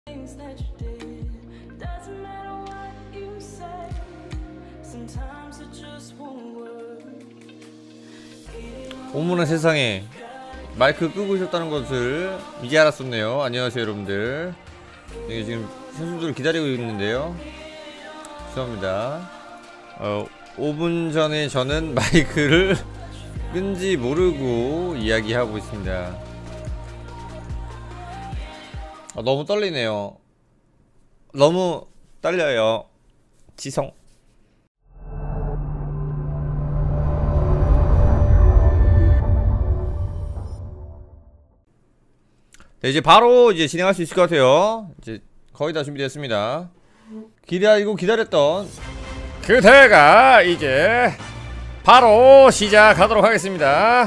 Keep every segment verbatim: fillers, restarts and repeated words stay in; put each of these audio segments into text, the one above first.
어머나 세상에, 마이크 끄고 있었다는 것을 이제 알았었네요. 안녕하세요 여러분들. 여기 지금 선수들 기다리고 있는데요. 죄송합니다. 어, 오 분 전에 저는 마이크를 끈지 모르고 이야기하고 있습니다. 아, 너무 떨리네요. 너무 떨려요. 지성. 네, 이제 바로 이제 진행할 수 있을 것 같아요. 이제 거의 다 준비됐습니다. 기다리고 기다렸던 그대가 이제 바로 시작하도록 하겠습니다.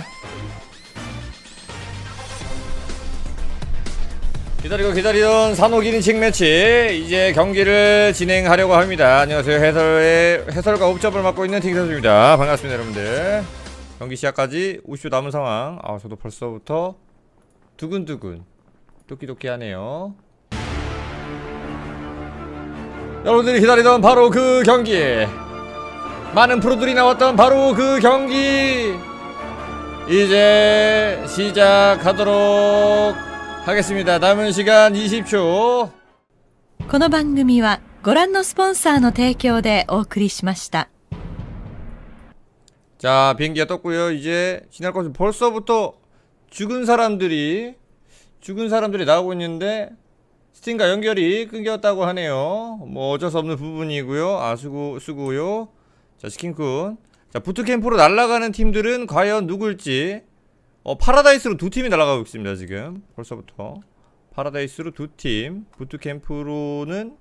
기다리고 기다리던 산호기린칭 매치 이제 경기를 진행하려고 합니다. 안녕하세요. 해설의 해설과 옵잡을 맡고 있는 팅기 선수입니다. 반갑습니다 여러분들. 경기 시작까지 오십 초 남은 상황. 아 저도 벌써부터 두근두근 도끼도끼 하네요. 여러분들이 기다리던 바로 그 경기, 많은 프로들이 나왔던 바로 그 경기 이제 시작하도록 하겠습니다. 남은 시간 이십 초. この番組はご覧のスポンサーの提供でお送りしました。 자, 비행기가 떴고요. 이제 지날 것은 벌써부터 죽은 사람들이 죽은 사람들이 나오고 있는데 스팀과 연결이 끊겼다고 하네요. 뭐 어쩔 수 없는 부분이고요. 아 수고 수고요. 자 치킨쿤. 자 부트캠프로 날아가는 팀들은 과연 누굴지. 어 파라다이스로 두 팀이 날아가고 있습니다 지금. 벌써부터 파라다이스로 두 팀. 부트캠프로는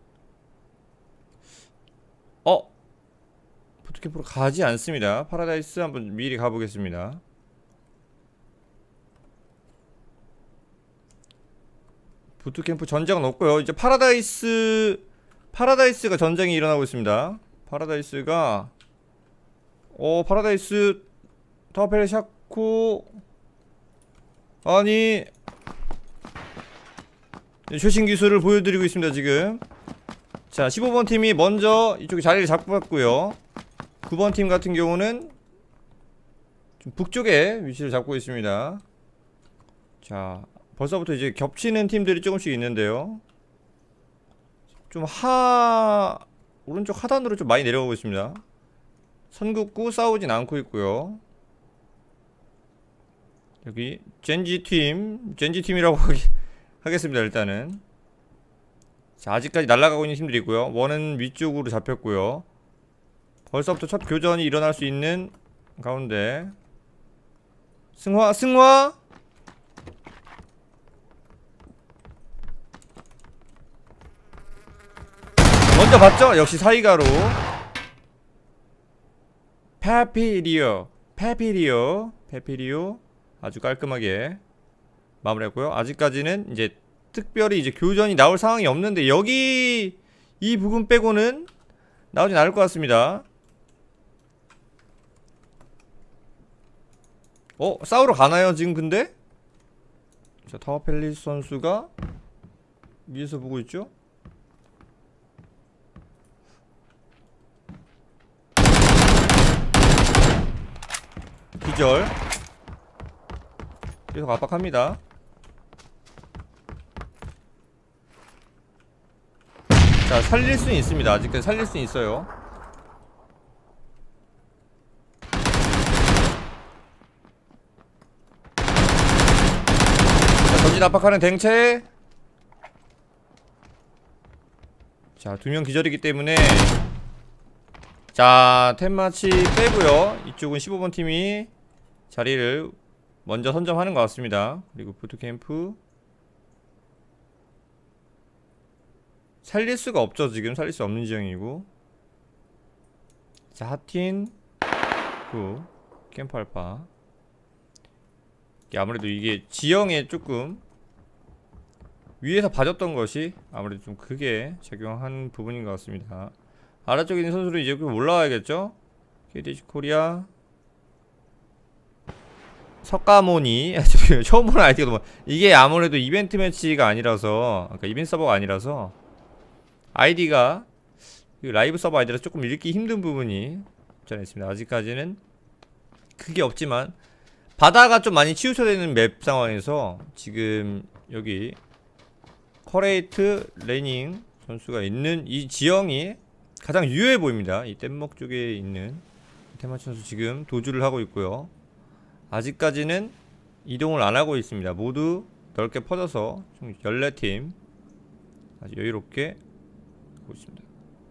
어 부트캠프로 가지 않습니다. 파라다이스 한번 미리 가보겠습니다. 부트캠프 전쟁은 없고요. 이제 파라다이스 파라다이스가 전쟁이 일어나고 있습니다. 파라다이스가 어 파라다이스 타워펠 샤코 아니 최신 기술을 보여드리고 있습니다 지금. 자 십오 번 팀이 먼저 이쪽에 자리를 잡았고요. 구 번 팀 같은 경우는 좀 북쪽에 위치를 잡고 있습니다. 자 벌써부터 이제 겹치는 팀들이 조금씩 있는데요. 좀 하... 오른쪽 하단으로 좀 많이 내려가고 있습니다. 선 긋고 싸우진 않고 있고요. 여기 젠지팀 젠지팀이라고 하기, 하겠습니다 일단은. 자 아직까지 날아가고 있는 팀들이 있고요. 원은 위쪽으로 잡혔고요. 벌써부터 첫 교전이 일어날 수 있는 가운데 승화 승화 먼저 봤죠? 역시 사이가로 페피리오 페피리오 페피리오 아주 깔끔하게 마무리했고요. 아직까지는 이제 특별히 이제 교전이 나올 상황이 없는데 여기 이 부분 빼고는 나오진 않을 것 같습니다. 어? 싸우러 가나요 지금 근데? 자 타워펠리스 선수가 위에서 보고 있죠? 기절. 계속 압박합니다. 자 살릴 수는 있습니다. 아직까지 살릴 수는 있어요. 자 전진 압박하는 댕체. 자 두 명 기절이기 때문에 자 템마치 빼고요. 이쪽은 십오 번 팀이 자리를 먼저 선점하는 것 같습니다. 그리고 부트캠프 살릴 수가 없죠 지금. 살릴 수 없는 지형이고. 자 하틴 구 캠프 알파. 아무래도 이게 지형에 조금 위에서 봐줬던 것이 아무래도 좀 크게 작용한 부분인 것 같습니다. 아래쪽에 있는 선수를 이제 올라와야겠죠? 케이디씨 코리아 석가모니 처음 보는 아이디가 너무 이게 아무래도 이벤트 매치가 아니라서 그러니까 이벤트 서버가 아니라서 아이디가 라이브 서버 아이디라 조금 읽기 힘든 부분이 없지 않아 있습니다. 아직까지는 크게 없지만 바다가 좀 많이 치우쳐되는 맵 상황에서 지금 여기 커레이트 레닝 선수가 있는 이 지형이 가장 유효해 보입니다. 이 뗏목 쪽에 있는 테마치 선수 지금 도주를 하고 있고요. 아직까지는 이동을 안 하고 있습니다. 모두 넓게 퍼져서 총 열네 팀 아주 여유롭게 하고 있습니다.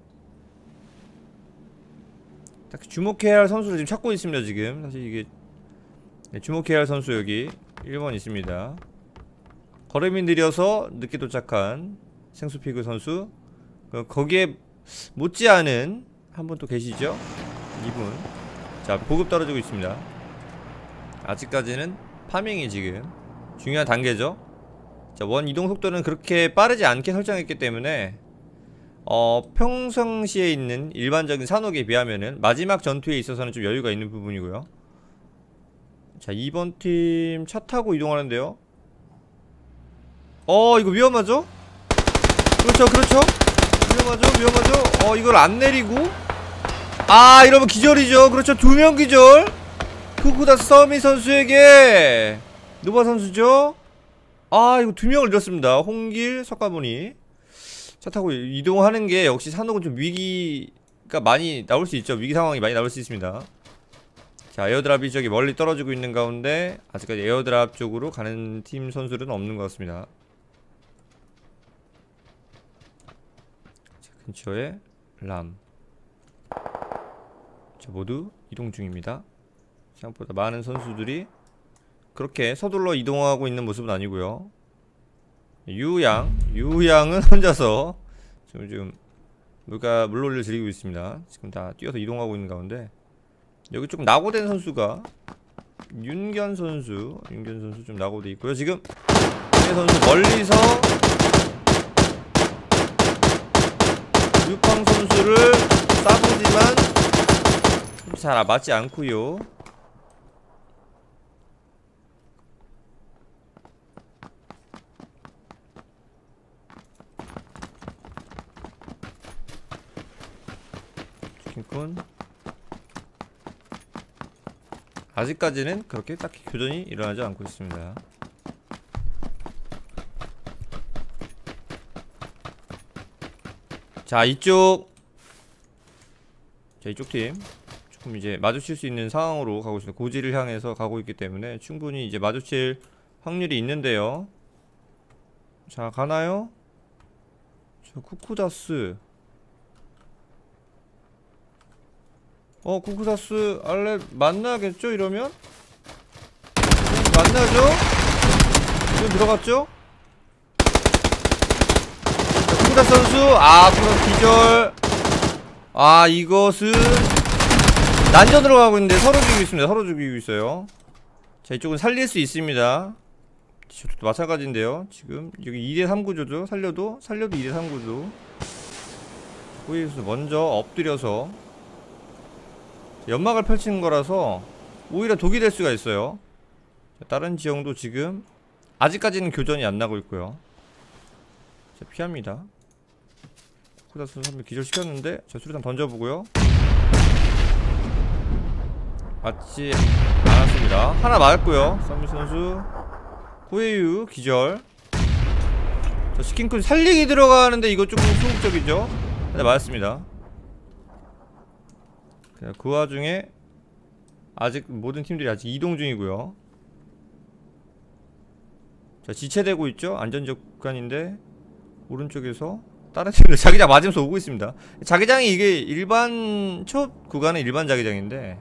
딱 주목해야 할 선수를 지금 찾고 있습니다. 지금 사실 이게 네, 주목해야 할 선수 여기 일 번 있습니다. 걸음이 느려서 늦게 도착한 생수피그 선수, 거기에 못지않은 한 분 또 계시죠? 이 분. 자, 보급 떨어지고 있습니다. 아직까지는 파밍이 지금 중요한 단계죠. 자, 원 이동 속도는 그렇게 빠르지 않게 설정했기 때문에 어, 평상시에 있는 일반적인 산옥에 비하면은 마지막 전투에 있어서는 좀 여유가 있는 부분이고요. 자, 이 번 팀 차 타고 이동하는데요. 어, 이거 위험하죠? 그렇죠, 그렇죠. 위험하죠, 위험하죠. 어, 이걸 안 내리고. 아, 이러면 기절이죠. 그렇죠, 두 명 기절. 쿠쿠다 서미 선수에게 노바 선수죠. 아, 이거 두 명을 잃었습니다. 홍길, 석가모니. 차 타고 이동하는 게 역시 산옥은 좀 위기가 많이 나올 수 있죠. 위기 상황이 많이 나올 수 있습니다. 자, 에어드랍이 저기 멀리 떨어지고 있는 가운데 아직까지 에어드랍 쪽으로 가는 팀 선수는 없는 것 같습니다. 자, 근처에 람. 자, 모두 이동 중입니다. 생각보다 많은 선수들이 그렇게 서둘러 이동하고 있는 모습은 아니고요. 유양, 유양은 혼자서 지금 좀 물가 물놀이를 즐기고 있습니다. 지금 다 뛰어서 이동하고 있는 가운데 여기 조금 낙오된 선수가 윤견 선수, 윤견 선수 좀 낙오돼 있고요. 지금 윤견 선수 멀리서 유팡 선수를 쏴보지만 잘 맞지 않고요. 치킨꾼 아직까지는 그렇게 딱히 교전이 일어나지 않고 있습니다. 자, 이쪽 자, 이쪽 팀 조금 이제 마주칠 수 있는 상황으로 가고 있습니다. 고지를 향해서 가고 있기 때문에 충분히 이제 마주칠 확률이 있는데요. 자, 가나요? 저 쿠쿠다스 어, 쿠쿠다스 알레 만나겠죠? 이러면? 음, 만나죠? 지금 들어갔죠? 자, 쿠쿠다스 선수 아, 쿠쿠다스 기절. 아, 이것은 난전으로 가고 있는데 서로 죽이고 있습니다. 서로 죽이고 있어요. 자, 이쪽은 살릴 수 있습니다. 저쪽도 마찬가지인데요. 지금 여기 이 대 삼 구조죠. 살려도 살려도 이 대 삼 구조. 호이에서 먼저 엎드려서 연막을 펼치는 거라서 오히려 독이 될 수가 있어요. 자, 다른 지형도 지금 아직까지는 교전이 안 나고 있고요. 자, 피합니다. 쿠다스 선수 기절시켰는데 자, 수류탄 던져보고요. 맞지 않았습니다. 하나 맞았고요. 썸미 선수 고에유 기절. 자, 스킨꾼 살리기 들어가는데 이거 조금 소극적이죠. 네, 맞았습니다. 그 와중에 아직 모든 팀들이 아직 이동 중이고요. 자, 지체되고 있죠. 안전적 구간인데 오른쪽에서 다른 팀들 자기장 맞으면서 오고 있습니다. 자기장이 이게 일반 첫 구간은 일반 자기장인데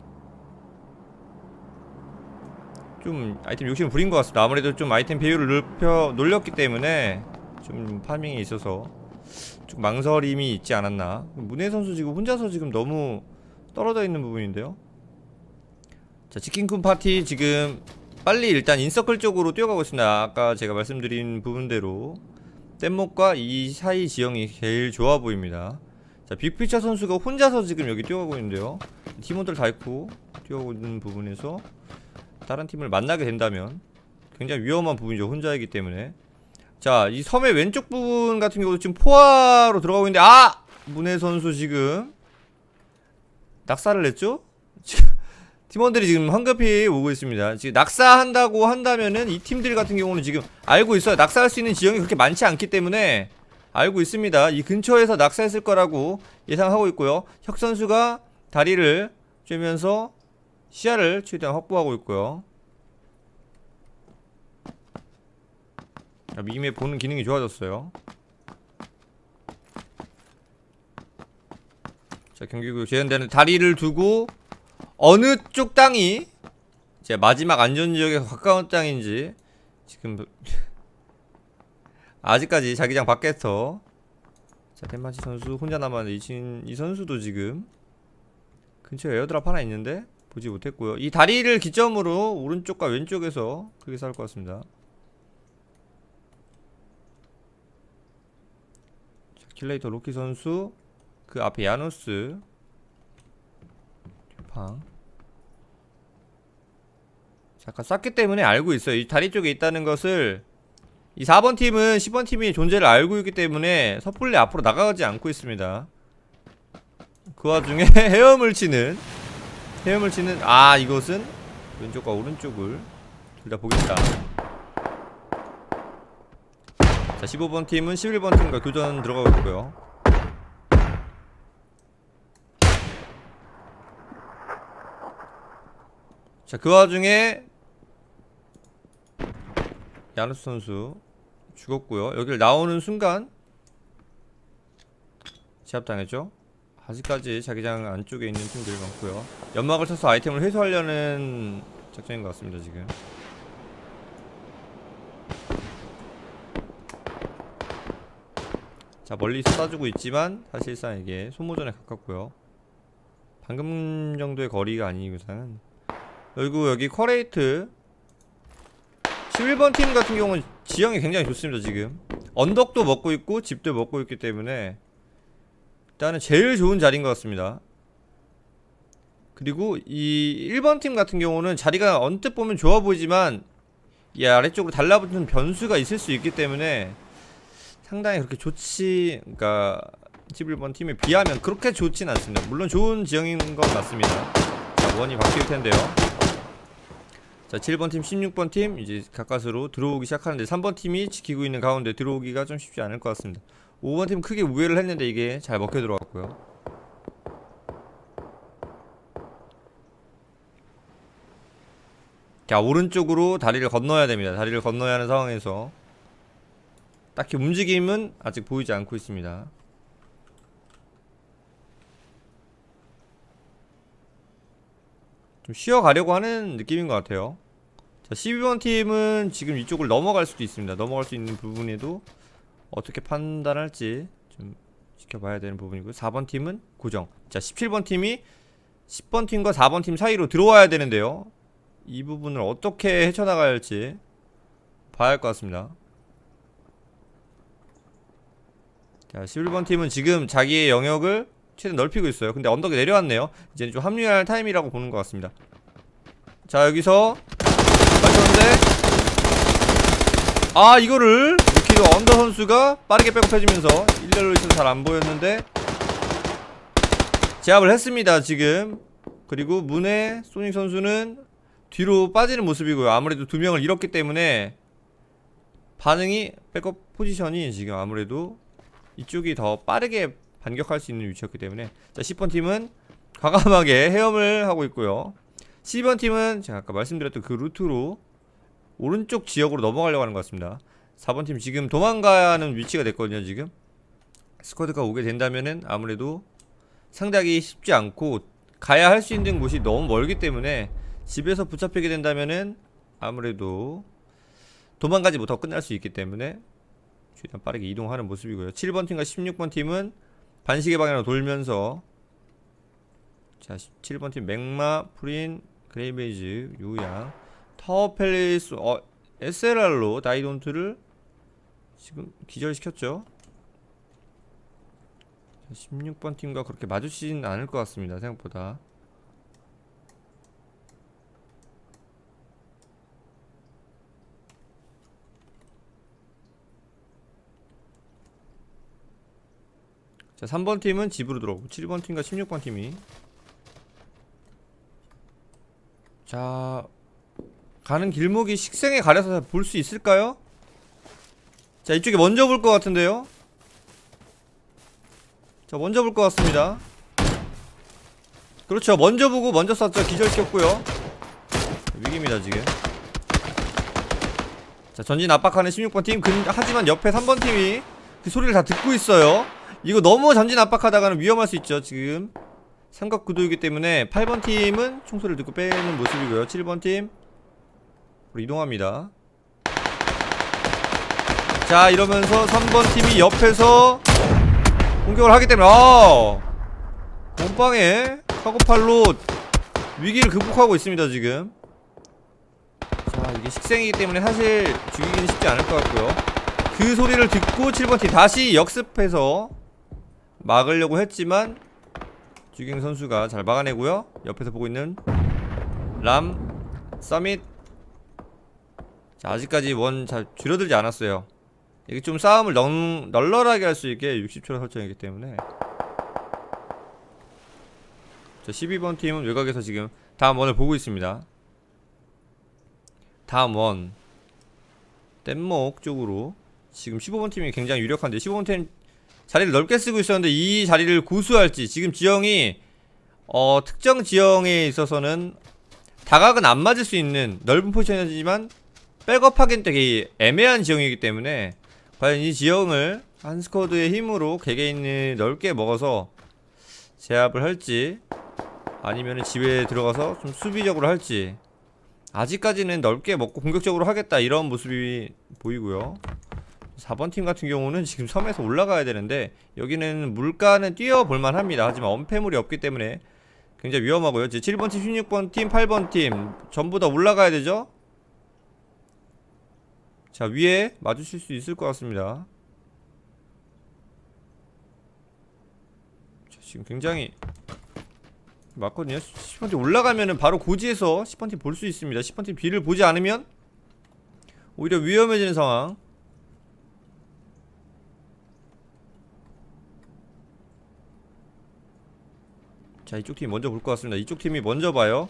좀 아이템 욕심을 부린 것 같습니다. 아무래도 좀 아이템 배율을 넓혀 놀렸기 때문에 좀 파밍이 있어서 좀 망설임이 있지 않았나. 문혜 선수 지금 혼자서 지금 너무 떨어져 있는 부분인데요. 자, 치킨쿤 파티 지금 빨리 일단 인서클 쪽으로 뛰어가고 있습니다. 아까 제가 말씀드린 부분대로 뗏목과 이 사이 지형이 제일 좋아 보입니다. 자, 빅피처 선수가 혼자서 지금 여기 뛰어가고 있는데요. 팀원들 다 있고 뛰어가고 있는 부분에서 다른 팀을 만나게 된다면 굉장히 위험한 부분이죠. 혼자이기 때문에. 자, 이 섬의 왼쪽 부분 같은 경우도 지금 포화로 들어가고 있는데, 아! 문혜 선수 지금 낙사를 냈죠? 팀원들이 지금 황급히 오고 있습니다. 지금 낙사한다고 한다면은 이 팀들 같은 경우는 지금 알고 있어요. 낙사할 수 있는 지형이 그렇게 많지 않기 때문에 알고 있습니다. 이 근처에서 낙사했을 거라고 예상하고 있고요. 혁 선수가 다리를 쬐면서 시야를 최대한 확보하고 있고요. 미임의 보는 기능이 좋아졌어요. 자, 경기구역 재현되는 다리를 두고 어느 쪽 땅이 제 마지막 안전지역에 가까운 땅인지 지금 아직까지 자기장 밖에서 자, 덴마치 선수 혼자 남았는데 이, 이 선수도 지금 근처에 에어드랍 하나 있는데 보지 못했고요. 이 다리를 기점으로 오른쪽과 왼쪽에서 크게 싸울 것 같습니다. 자, 킬레이터 로키 선수 그 앞에 야누스 방 잠깐 쐈기 때문에 알고 있어요. 이 다리 쪽에 있다는 것을 이 사 번 팀은 십 번 팀이 존재를 알고 있기 때문에 섣불리 앞으로 나가지 않고 있습니다. 그 와중에 헤엄을 치는 헤엄을 치는 아 이것은 왼쪽과 오른쪽을 둘 다 보겠다. 자, 십오 번 팀은 십일 번 팀과 교전 들어가고 있고요. 자, 그 와중에 야누스 선수 죽었고요. 여기를 나오는 순간 제압당했죠. 아직까지 자기장 안쪽에 있는 팀들이 많고요. 연막을 쳐서 아이템을 회수하려는 작전인 것 같습니다. 지금 자, 멀리 쏟아주고 있지만 사실상 이게 소모전에 가깝고요. 방금 정도의 거리가 아닌 이상은. 그리고 여기 커레이트 십일 번 팀 같은 경우는 지형이 굉장히 좋습니다. 지금 언덕도 먹고 있고 집도 먹고 있기 때문에 일단은 제일 좋은 자리인 것 같습니다. 그리고 이 일 번 팀 같은 경우는 자리가 언뜻 보면 좋아 보이지만 이 아래쪽으로 달라붙는 변수가 있을 수 있기 때문에 상당히 그렇게 좋지, 그러니까 십일 번 팀에 비하면 그렇게 좋진 않습니다. 물론 좋은 지형인 건 맞습니다. 자, 원이 바뀔 텐데요. 자, 칠 번 팀, 십육 번 팀 이제 가까스로 들어오기 시작하는데 삼 번 팀이 지키고 있는 가운데 들어오기가 좀 쉽지 않을 것 같습니다. 오 번 팀 크게 우회를 했는데 이게 잘 먹혀 들어갔고요. 자, 오른쪽으로 다리를 건너야 됩니다. 다리를 건너야 하는 상황에서 딱히 움직임은 아직 보이지 않고 있습니다. 좀 쉬어가려고 하는 느낌인 것 같아요. 자, 십이 번 팀은 지금 이쪽을 넘어갈 수도 있습니다. 넘어갈 수 있는 부분에도 어떻게 판단할지 좀 지켜봐야 되는 부분이고요. 사 번 팀은 고정. 자, 십칠 번 팀이 십 번 팀과 사 번 팀 사이로 들어와야 되는데요. 이 부분을 어떻게 헤쳐나가야 할지 봐야 할 것 같습니다. 자, 십일 번 팀은 지금 자기의 영역을 최대한 넓히고 있어요. 근데 언덕에 내려왔네요. 이제는 좀 합류할 타임이라고 보는 것 같습니다. 자, 여기서 맞췄는데 아, 이거를 루키도 언더 선수가 빠르게 백업해주면서 일렬로 있어서 잘 안 보였는데 제압을 했습니다. 지금. 그리고 문의 소닉 선수는 뒤로 빠지는 모습이고요. 아무래도 두 명을 잃었기 때문에 반응이 백업 포지션이 지금 아무래도 이쪽이 더 빠르게 반격할 수 있는 위치였기 때문에 자, 십 번 팀은 과감하게 헤엄을 하고 있고요. 십이 번 팀은 제가 아까 말씀드렸던 그 루트로 오른쪽 지역으로 넘어가려고 하는 것 같습니다. 사 번 팀 지금 도망가야 하는 위치가 됐거든요. 지금 스쿼드가 오게 된다면은 아무래도 상대하기 쉽지 않고 가야 할 수 있는 곳이 너무 멀기 때문에 집에서 붙잡히게 된다면은 아무래도 도망가지 못하고 끝날 수 있기 때문에 최대한 빠르게 이동하는 모습이고요. 칠 번 팀과 십육 번 팀은 반시계 방향으로 돌면서 자, 칠 번 팀 맥마, 프린, 그레이베이즈, 요양, 타워 팰리스, 어, 에스엘알로 다이돈트를 지금 기절시켰죠. 자, 십육 번 팀과 그렇게 마주치진 않을 것 같습니다. 생각보다. 자, 삼 번 팀은 집으로 들어오고 칠 번 팀과 십육 번 팀이 자, 가는 길목이 식생에 가려서 볼 수 있을까요? 자, 이쪽에 먼저 볼 것 같은데요. 자, 먼저 볼 것 같습니다. 그렇죠, 먼저 보고 먼저 쐈죠. 기절시켰고요. 위기입니다 지금. 자, 전진 압박하는 십육 번 팀. 근, 하지만 옆에 삼 번 팀이 그 소리를 다 듣고 있어요. 이거 너무 전진 압박하다가는 위험할 수 있죠. 지금 삼각구도이기 때문에 팔 번 팀은 총소리를 듣고 빼는 모습이고요. 칠 번 팀 우리 이동합니다. 자, 이러면서 삼 번 팀이 옆에서 공격을 하기 때문에 아 몸빵에 카고팔로 위기를 극복하고 있습니다 지금. 자, 이게 식생이기 때문에 사실 죽이기는 쉽지 않을 것 같고요. 그 소리를 듣고 칠 번 팀 다시 역습해서 막으려고 했지만 주경 선수가 잘 막아내고요. 옆에서 보고 있는 람 서밋. 자, 아직까지 원 잘 줄어들지 않았어요. 이게 좀 싸움을 넉, 널널하게 할 수 있게 육십 초로 설정이기 때문에. 자, 십이 번 팀은 외곽에서 지금 다음 원을 보고 있습니다. 다음 원 뗏목 쪽으로 지금 십오 번 팀이 굉장히 유력한데 십오 번 팀 자리를 넓게 쓰고 있었는데 이 자리를 고수할지. 지금 지형이 어 특정 지형에 있어서는 다각은 안 맞을 수 있는 넓은 포지션이지만 백업하기는 되게 애매한 지형이기 때문에 과연 이 지형을 한 스쿼드의 힘으로 개개인을 넓게 먹어서 제압을 할지 아니면 집에 들어가서 좀 수비적으로 할지. 아직까지는 넓게 먹고 공격적으로 하겠다 이런 모습이 보이고요. 사 번 팀 같은 경우는 지금 섬에서 올라가야 되는데 여기는 물가는 뛰어볼만 합니다. 하지만 엄폐물이 없기 때문에 굉장히 위험하고요. 이제 칠 번 팀, 십육 번 팀, 팔 번 팀 전부 다 올라가야 되죠. 자, 위에 마주칠 수 있을 것 같습니다. 자, 지금 굉장히 맞거든요. 십 번 팀 올라가면은 바로 고지에서 십 번 팀 볼 수 있습니다. 십 번 팀 뒤를 보지 않으면 오히려 위험해지는 상황. 자, 이쪽 팀이 먼저 볼 것 같습니다. 이쪽 팀이 먼저 봐요.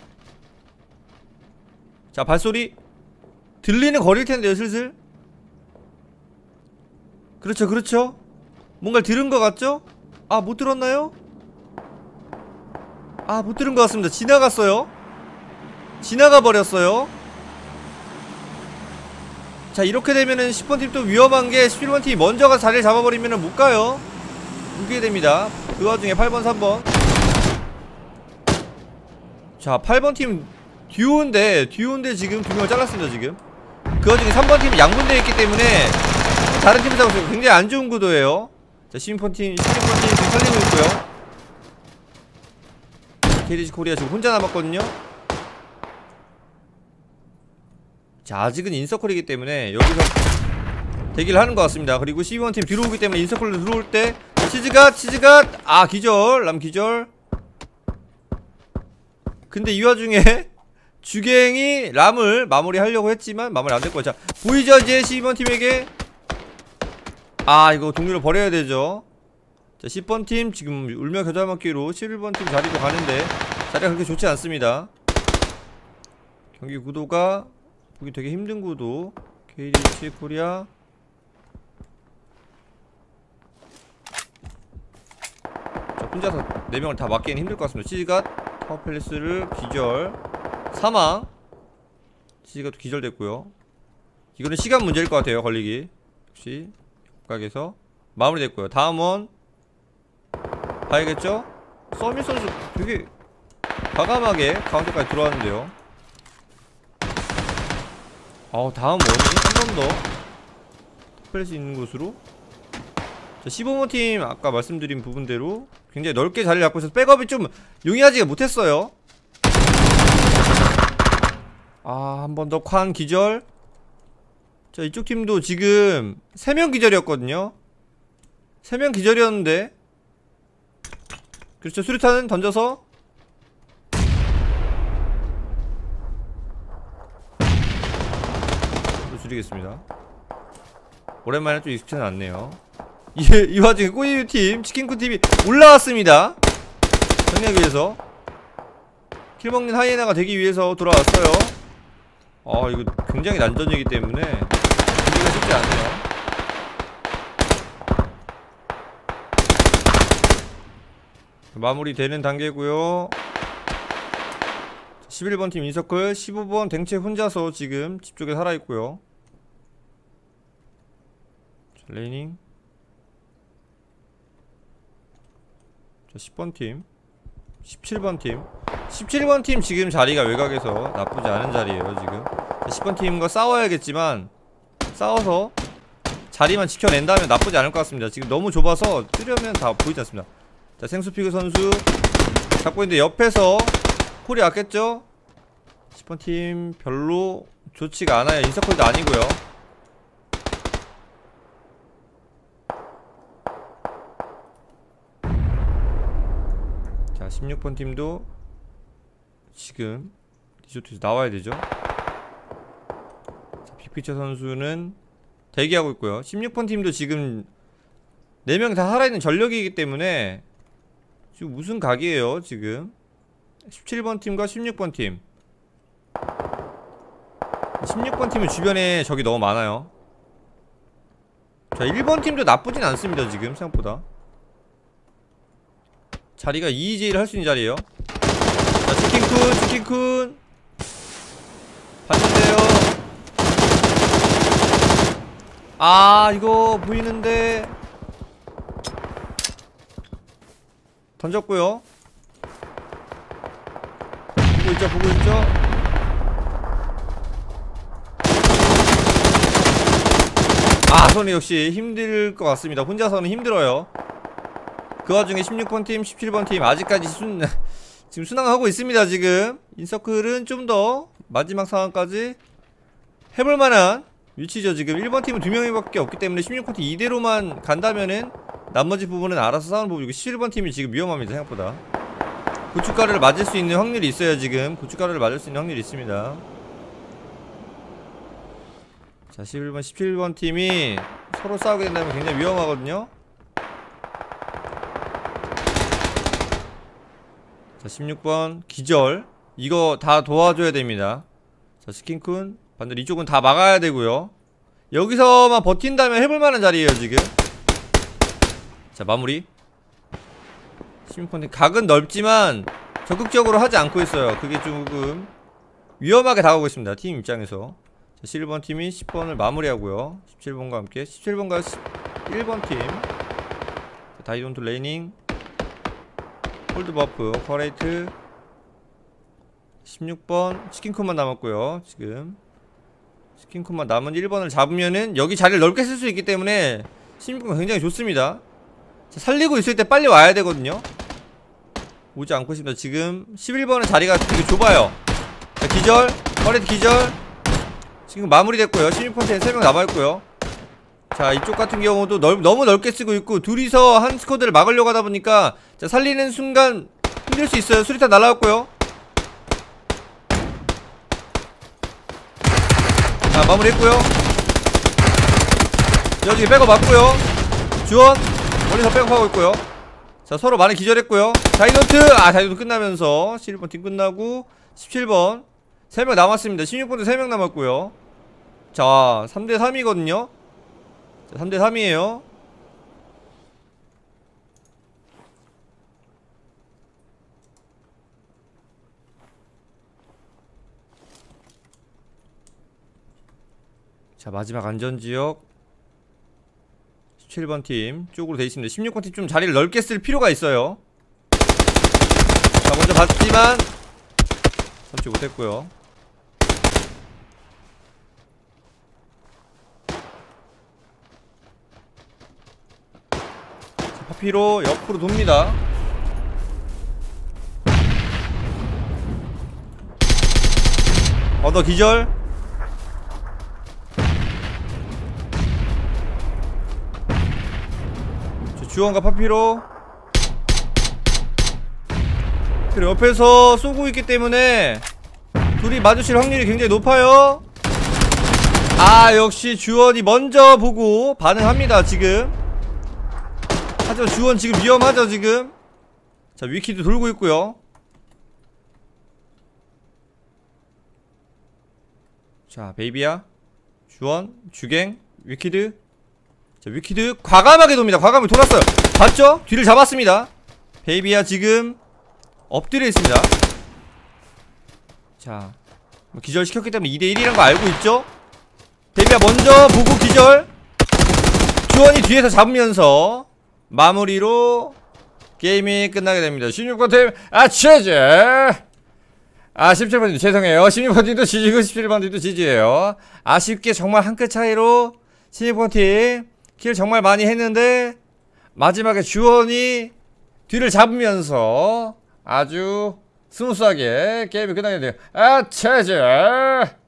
자, 발소리 들리는 거리일 텐데요, 슬슬. 그렇죠, 그렇죠. 뭔가를 들은 것 같죠? 아, 못 들었나요? 아, 못 들은 것 같습니다. 지나갔어요. 지나가 버렸어요. 자, 이렇게 되면은 십 번 팀 또 위험한 게 십일 번 팀이 먼저 가서 자리를 잡아버리면은 못 가요. 무게 됩니다. 그 와중에 팔 번, 삼 번. 자, 팔 번 팀 듀오인데, 듀오인데 지금 두 명을 잘랐습니다, 지금. 그 와중에 삼 번 팀이 양분되어 있기 때문에 다른 팀을 잡고 굉장히 안 좋은 구도예요. 자, 십육 번 팀, 십육 번 팀 지금 살리고 있고요. 케이디씨 코리아 지금 혼자 남았거든요. 자, 아직은 인서클이기 때문에 여기서 대기를 하는 것 같습니다. 그리고 십이 번 팀 뒤로 오기 때문에 인서클로 들어올 때 치즈갓, 치즈갓! 아, 기절! 남 기절. 근데 이 와중에 주갱이 람을 마무리하려고 했지만 마무리 안 됐고. 자, 보이죠 이제 십이 번 팀에게. 아, 이거 동료를 버려야 되죠. 자, 십 번 팀 지금 울며 겨자 먹기로 십일 번 팀 자리로 가는데 자리가 그렇게 좋지 않습니다. 경기 구도가 보기 되게 힘든 구도. 케이디씨 코리아. 자, 혼자서 네 명을 다 막기에는 힘들 것 같습니다. 치즈갓 타워팰리스를 기절 사망. 치즈갓도 기절됐고요. 이거는 시간 문제일 것 같아요. 걸리기. 역시 각에서 마무리됐고요. 다음 원 봐야겠죠? 서밋 선수 되게 과감하게 카운터까지 들어왔는데요. 어, 다음 원이 한 번 더 탑뺄 수 있는 곳으로. 자, 십오 번 팀 아까 말씀드린 부분대로 굉장히 넓게 자리를 잡고 있어서 백업이 좀 용이하지가 못했어요. 아, 한 번 더 관 기절. 자, 이쪽 팀도 지금 세 명 기절이었거든요. 세 명 기절이었는데. 그렇죠, 수류탄은 던져서 또 줄이겠습니다. 오랜만에 좀 익숙하지 않네요. 이, 이 와중에 꼬이유팀 치킨쿠팀이 올라왔습니다. 정리하기 위해서 킬먹는 하이에나가 되기 위해서 돌아왔어요. 아 이거 굉장히 난전이기 때문에 준비가 쉽지 않네요. 마무리 되는 단계고요. 십일 번 팀 인서클, 십오 번 댕채 혼자서 지금 집 쪽에 살아있고요. 자, 레이닝. 자, 십 번 팀, 십칠 번 팀. 십칠 번 팀 지금 자리가 외곽에서 나쁘지 않은 자리에요 지금. 십 번 팀과 싸워야겠지만 싸워서 자리만 지켜낸다면 나쁘지 않을 것 같습니다. 지금 너무 좁아서 뜨려면 다 보이지 않습니다. 자, 생수피그 선수 잡고 있는데 옆에서 콜이 왔겠죠? 십 번 팀 별로 좋지가 않아요. 인서클도 아니고요. 자, 십육 번 팀도 지금 리조트에서 나와야 되죠. 자, 빅피처 선수는 대기하고 있고요. 십육 번 팀도 지금 네 명 다 살아있는 전력이기 때문에 지금 무슨 각이에요 지금. 십칠 번 팀과 십육 번 팀. 십육 번 팀은 주변에 적이 너무 많아요. 자, 일 번 팀도 나쁘진 않습니다 지금 생각보다. 자리가 이이제이를 할 수 있는 자리에요. 자, 치킨쿤 치킨쿤 봤는데요. 아 이거 보이는데 던졌고요. 보고 있죠 보고 있죠. 아 손이 역시 힘들 것 같습니다. 혼자서는 힘들어요. 그 와중에 십육 번 팀, 십칠 번 팀 아직까지 순 지금 순항하고 있습니다. 지금 인서클은 좀 더 마지막 상황까지 해볼만한 위치죠. 지금 일 번 팀은 두 명밖에 없기 때문에 십육 번 팀 이대로만 간다면은 나머지 부분은 알아서 싸우는 부분이고, 십칠 번 팀이 지금 위험합니다. 생각보다 고춧가루를 맞을 수 있는 확률이 있어요. 지금 고춧가루를 맞을 수 있는 확률이 있습니다. 자, 십일 번, 십칠 번 팀이 서로 싸우게 된다면 굉장히 위험하거든요. 자, 십육 번 기절. 이거 다 도와줘야 됩니다. 자, 치킨쿤 반대로 이쪽은 다 막아야 되고요. 여기서만 버틴다면 해볼만한 자리에요 지금. 자, 마무리. 십육 번 팀 각은 넓지만 적극적으로 하지 않고 있어요. 그게 조금 위험하게 다가오고 있습니다 팀 입장에서. 자, 십일 번 팀이 십 번을 마무리하고요. 십칠 번과 함께 십칠 번과 십일 번 팀. 자, 다이돈트 레이닝 홀드 버프 커레이트. 십육 번 치킨쿤만 남았고요. 지금 치킨쿤만 남은 일 번을 잡으면은 여기 자리를 넓게 쓸 수 있기 때문에 십육 번 굉장히 좋습니다. 자, 살리고 있을 때 빨리 와야 되거든요. 오지 않고 있습니다. 지금 십일 번은 자리가 되게 좁아요. 자, 기절 커레이트 기절. 지금 마무리됐고요. 십육 번째에 세 명 남아있고요. 자, 이쪽 같은 경우도 넓, 너무 넓게 쓰고 있고 둘이서 한 스쿼드를 막으려고 하다 보니까 자, 살리는 순간 힘들 수 있어요. 수리탄 날라왔고요. 자, 마무리했고요. 여기 백업 맞고요. 주원 멀리서 백업하고 있고요. 자, 서로 많이 기절했고요. 다이노트! 아, 다이노트 끝나면서 십일 번 팀 끝나고 십칠 번 세 명 남았습니다. 십육 번도 세 명 남았고요. 자, 삼 대 삼이거든요 자, 삼 대 삼이에요 자, 마지막 안전지역 십칠 번 팀 쪽으로 되어있습니다. 십육 번 팀 좀 자리를 넓게 쓸 필요가 있어요. 자, 먼저 봤지만 잡지 못했고요. 자, 파피로 옆으로 돕니다. 언더 기절. 주원과 파피로 그리고 옆에서 쏘고 있기 때문에 둘이 마주칠 확률이 굉장히 높아요. 아, 역시 주원이 먼저 보고 반응합니다. 지금 위험하죠. 주원 지금 위험하죠 지금. 자, 위키도 돌고 있고요. 자, 베이비야, 주원, 주갱, 위키드. 자, 위키드 과감하게 돕니다. 과감하게 돌았어요. 봤죠? 뒤를 잡았습니다. 베이비야 지금 엎드려 있습니다. 자, 뭐 기절시켰기 때문에 이 대 일이란 거 알고 있죠? 베이비야 먼저 보고 기절. 주원이 뒤에서 잡으면서 마무리로 게임이 끝나게 됩니다. 십육 번 팀 아체제. 아, 십칠 번 팀 죄송해요. 십육 번 팀도 지지고 십칠 번 팀도 지지예요. 아쉽게 정말 한 끗 차이로 십육 번 팀 킬 정말 많이 했는데 마지막에 주원이 뒤를 잡으면서 아주 스무스하게 게임이 끝나게 돼요. 아체제.